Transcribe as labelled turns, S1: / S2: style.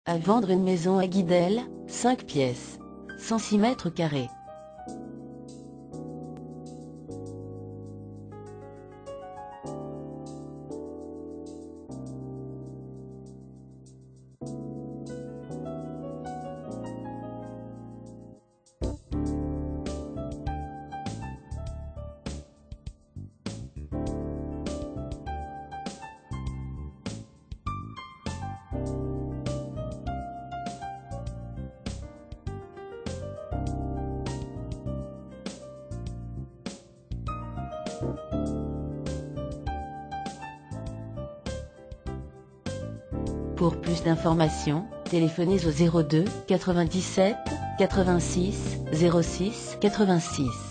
S1: À vendre une maison à Guidel, 5 pièces, 106 mètres carrés. Pour plus d'informations, téléphonez au 02 97 86 06 86.